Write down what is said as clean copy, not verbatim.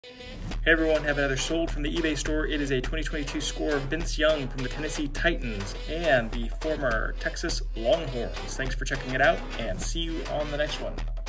Hey everyone, have another sold from the eBay store. It is a 2022 score of Vince Young from the Tennessee Titans and the former Texas Longhorns. Thanks for checking it out, and see you on the next one.